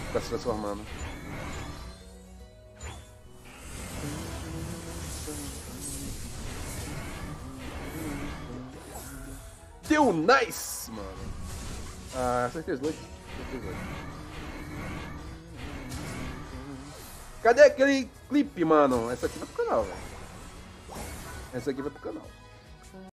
Ficar se transformando. Deu nice, mano. Ah, acertei os dois. Cadê aquele clipe, mano? Essa aqui vai pro canal, velho. Essa aqui vai pro canal.